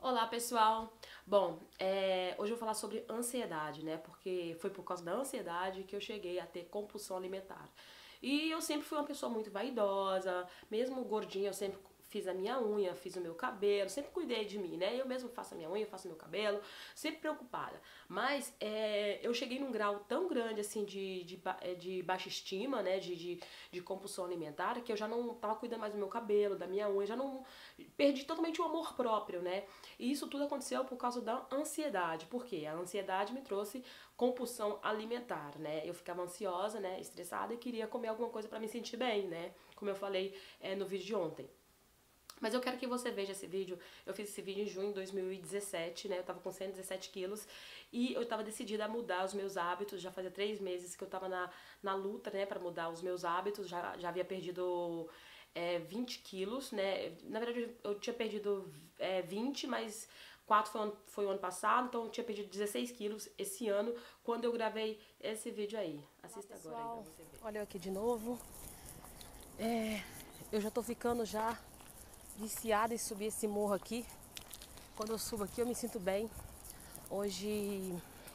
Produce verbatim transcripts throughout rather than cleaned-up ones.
Olá, pessoal! Bom, é, hoje eu vou falar sobre ansiedade, né? Porque foi por causa da ansiedade que eu cheguei a ter compulsão alimentar. E eu sempre fui uma pessoa muito vaidosa, mesmo gordinha, eu sempre fiz a minha unha, fiz o meu cabelo, sempre cuidei de mim, né? Eu mesmo faço a minha unha, faço o meu cabelo, sempre preocupada. Mas é, eu cheguei num grau tão grande, assim, de, de, de baixa estima, né? De, de, de compulsão alimentar, que eu já não tava cuidando mais do meu cabelo, da minha unha, já não... Perdi totalmente o amor próprio, né? E isso tudo aconteceu por causa da ansiedade. Por quê? A ansiedade me trouxe compulsão alimentar, né? Eu ficava ansiosa, né? Estressada e queria comer alguma coisa pra me sentir bem, né? Como eu falei é, no vídeo de ontem. Mas eu quero que você veja esse vídeo. Eu fiz esse vídeo em junho de dois mil e dezessete, né? Eu tava com cento e dezessete quilos e eu tava decidida a mudar os meus hábitos. Já fazia três meses que eu tava na, na luta, né? Pra mudar os meus hábitos. Já, já havia perdido é, vinte quilos, né? Na verdade, eu tinha perdido é, vinte, mas quatro foi, foi o ano passado. Então eu tinha perdido dezesseis quilos esse ano, quando eu gravei esse vídeo aí. Assista Olá, agora aí pra você ver. Olha eu aqui de novo. É, eu já tô ficando já... viciada em subir esse morro aqui. Quando eu subo aqui eu me sinto bem. Hoje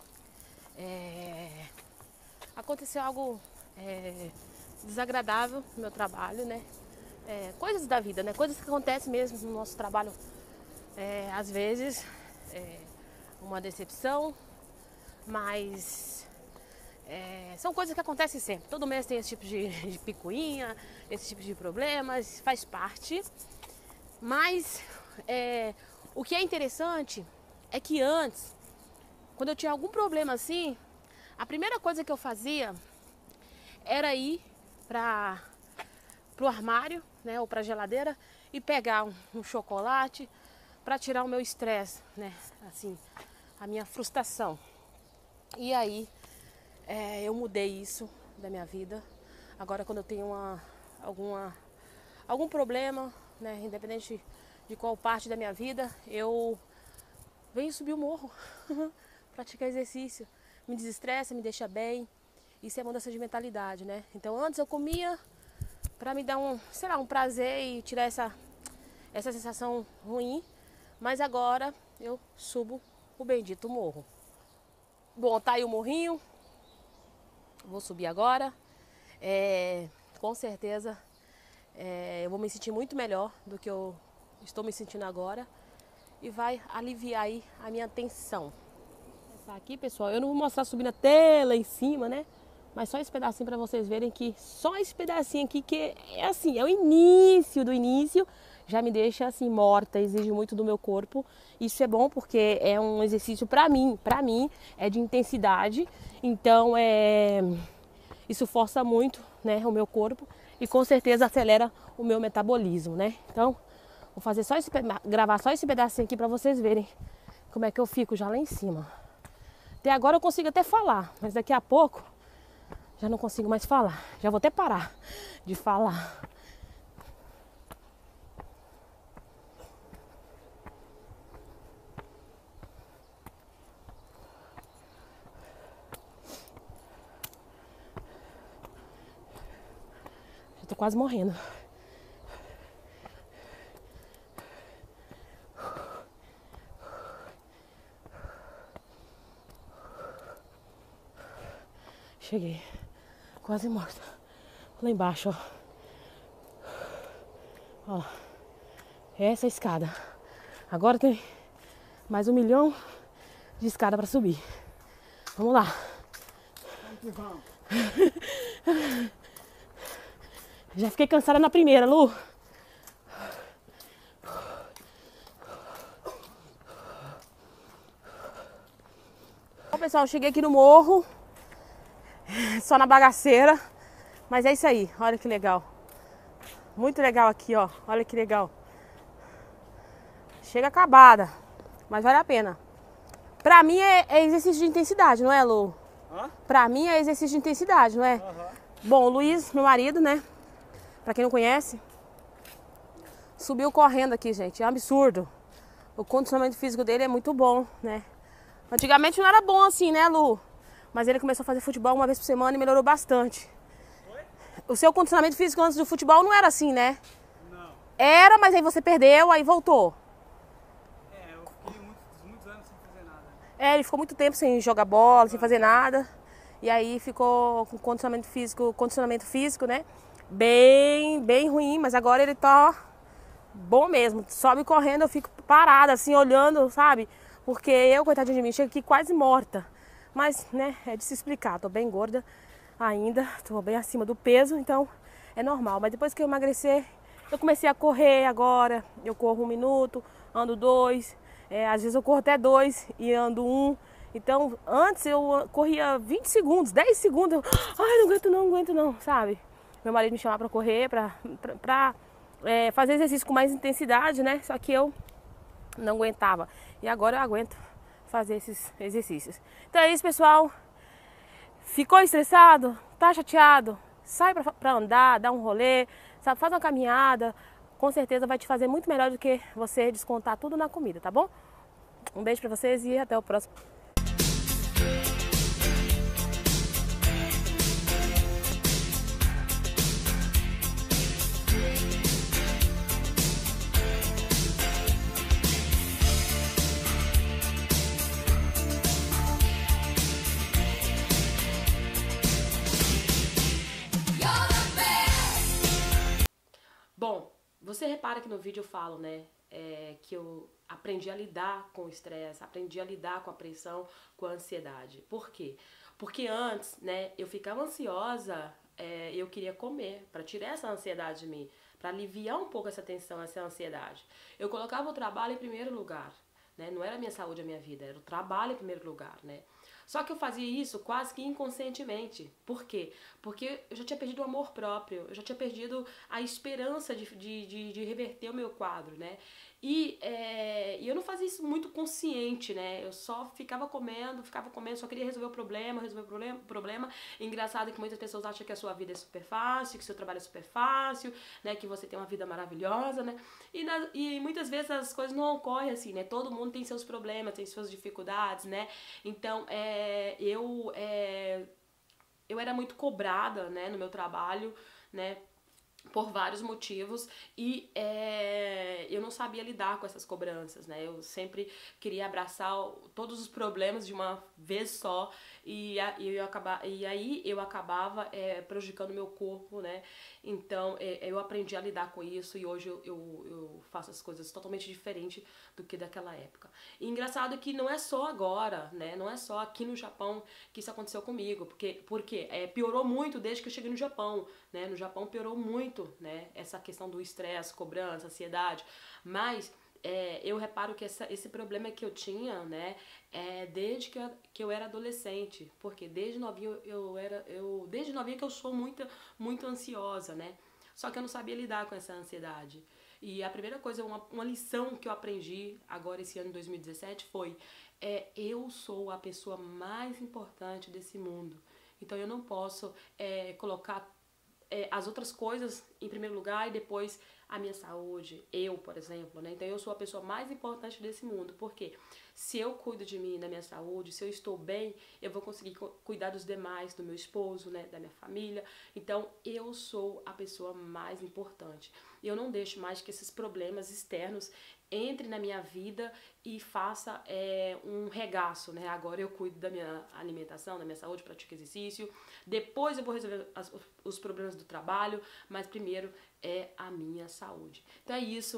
é, aconteceu algo é, desagradável no meu trabalho, né? É, coisas da vida, né? Coisas que acontecem mesmo no nosso trabalho. É, às vezes é uma decepção, mas é, são coisas que acontecem sempre. Todo mês tem esse tipo de, de picuinha, esse tipo de problemas, faz parte. Mas é, o que é interessante é que antes, quando eu tinha algum problema assim, a primeira coisa que eu fazia era ir para o armário, né, ou para a geladeira e pegar um, um chocolate para tirar o meu estresse, né, assim, a minha frustração. E aí é, eu mudei isso da minha vida. Agora quando eu tenho uma, alguma, algum problema, né, independente de qual parte da minha vida, eu venho subir o morro, praticar exercício, me desestressa, me deixa bem. Isso é mudança de mentalidade, né? Então antes eu comia para me dar um, sei lá, um prazer e tirar essa, essa sensação ruim, mas agora eu subo o bendito morro. Bom, tá aí o morrinho, vou subir agora, é, com certeza é, eu vou me sentir muito melhor do que eu estou me sentindo agora e vai aliviar aí a minha tensão. Aqui, pessoal, eu não vou mostrar subindo até lá em cima, né? Mas só esse pedacinho para vocês verem que só esse pedacinho aqui que é assim, é o início do início, já me deixa assim morta, exige muito do meu corpo. Isso é bom porque é um exercício para mim, para mim é de intensidade. Então, é isso força muito, né, o meu corpo e com certeza acelera o meu metabolismo, né? Então, vou fazer só esse, gravar só esse pedacinho aqui para vocês verem como é que eu fico já lá em cima. Até agora eu consigo até falar, mas daqui a pouco já não consigo mais falar. Já vou até parar de falar. Já tô quase morrendo. Cheguei, quase morta. Lá embaixo, ó. Ó, essa é a escada. Agora tem mais um milhão de escada para subir. Vamos lá. Já fiquei cansada na primeira, Lu. Bom, pessoal, cheguei aqui no morro. Só na bagaceira. Mas é isso aí, olha que legal. Muito legal aqui, ó. Olha que legal. Chega acabada, mas vale a pena. Pra mim é, é exercício de intensidade, não é, Lu? Hã? Pra mim é exercício de intensidade, não é? Uhum. Bom, o Luiz, meu marido, né? Pra quem não conhece, subiu correndo aqui, gente. É um absurdo. O condicionamento físico dele é muito bom, né? Antigamente não era bom assim, né, Lu? Mas ele começou a fazer futebol uma vez por semana e melhorou bastante. Oi? O seu condicionamento físico antes do futebol não era assim, né? Não. Era, mas aí você perdeu, aí voltou. É, eu É, ele ficou muito tempo sem jogar bola, sem fazer nada. E aí ficou com condicionamento físico, condicionamento físico, né? Bem, bem ruim, mas agora ele tá bom mesmo. Sobe correndo, eu fico parada, assim, olhando, sabe? Porque eu, coitadinha de mim, chego aqui quase morta. Mas, né, é de se explicar. Tô bem gorda ainda, tô bem acima do peso, então é normal. Mas depois que eu emagrecer, eu comecei a correr agora. Eu corro um minuto, ando dois. É, às vezes eu corro até dois e ando um. Então, antes eu corria vinte segundos, dez segundos. Eu, ai, não aguento não, não aguento não, sabe? Meu marido me chamava pra correr, pra, pra, pra é, fazer exercício com mais intensidade, né? Só que eu não aguentava. E agora eu aguento fazer esses exercícios. Então é isso, pessoal. Ficou estressado? Tá chateado? Sai pra, pra andar, dá um rolê, sabe? Faz uma caminhada. Com certeza vai te fazer muito melhor do que você descontar tudo na comida, tá bom? Um beijo pra vocês e até o próximo. Bom, você repara que no vídeo eu falo, né, é, que eu aprendi a lidar com o estresse, aprendi a lidar com a pressão, com a ansiedade. Por quê? Porque antes, né, eu ficava ansiosa, é, eu queria comer, para tirar essa ansiedade de mim, para aliviar um pouco essa tensão, essa ansiedade. Eu colocava o trabalho em primeiro lugar, né, não era a minha saúde, a minha vida, era o trabalho em primeiro lugar, né. Só que eu fazia isso quase que inconscientemente. Por quê? Porque eu já tinha perdido o amor próprio, eu já tinha perdido a esperança de, de, de, de reverter o meu quadro, né? E, é, e eu não fazia isso muito consciente, né? Eu só ficava comendo, ficava comendo, só queria resolver o problema, resolver o problema. problema. Engraçado que muitas pessoas acham que a sua vida é super fácil, que o seu trabalho é super fácil, né? Que você tem uma vida maravilhosa, né? E, na, e muitas vezes as coisas não ocorrem assim, né? Todo mundo tem seus problemas, tem suas dificuldades, né? Então, é, eu, é, eu era muito cobrada, né? No meu trabalho, né? Por vários motivos e é, eu não sabia lidar com essas cobranças, né? Eu sempre queria abraçar todos os problemas de uma vez só e, e, eu acaba, e aí eu acabava é, prejudicando o meu corpo, né? Então é, eu aprendi a lidar com isso e hoje eu, eu, eu faço as coisas totalmente diferente do que daquela época. E engraçado que não é só agora, né? Não é só aqui no Japão que isso aconteceu comigo, porque, porque é, piorou muito desde que eu cheguei no Japão, né? No Japão piorou muito, né, essa questão do estresse, cobrança, ansiedade, mas é, eu reparo que essa, esse problema que eu tinha, né, é desde que eu, que eu era adolescente, porque desde novinha eu, eu era, eu, desde novinha que eu sou muito, muito ansiosa, né, só que eu não sabia lidar com essa ansiedade. E a primeira coisa, uma, uma lição que eu aprendi agora esse ano de dois mil e dezessete foi, é, eu sou a pessoa mais importante desse mundo, então eu não posso é, colocar É, as outras coisas em primeiro lugar e depois a minha saúde, eu, por exemplo, né? Então eu sou a pessoa mais importante desse mundo, porque se eu cuido de mim, da minha saúde, se eu estou bem, eu vou conseguir cuidar dos demais, do meu esposo, né? Da minha família. Então eu sou a pessoa mais importante. Eu não deixo mais que esses problemas externos entre na minha vida e faça é, um regaço, né? Agora eu cuido da minha alimentação, da minha saúde, pratico exercício. Depois eu vou resolver as, os problemas do trabalho, mas primeiro é a minha saúde. Então é isso.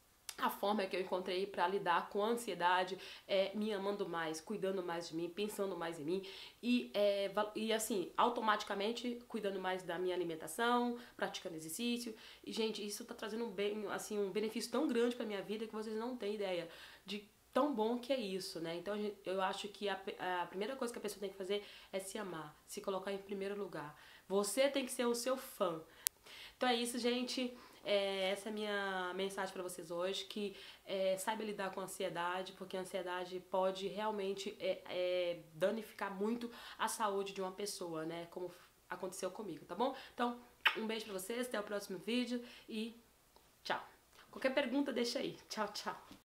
A forma que eu encontrei para lidar com a ansiedade é me amando mais, cuidando mais de mim, pensando mais em mim e, é, e assim, automaticamente cuidando mais da minha alimentação, praticando exercício. E, gente, isso tá trazendo um, bem, assim, um benefício tão grande pra minha vida que vocês não têm ideia de tão bom que é isso, né? Então eu acho que a, a primeira coisa que a pessoa tem que fazer é se amar, se colocar em primeiro lugar. Você tem que ser o seu fã. Então é isso, gente. É, essa é a minha mensagem para vocês hoje, que é, saiba lidar com a ansiedade, porque a ansiedade pode realmente é, é, danificar muito a saúde de uma pessoa, né? Como aconteceu comigo, tá bom? Então, um beijo pra vocês, até o próximo vídeo e tchau. Qualquer pergunta deixa aí. Tchau, tchau.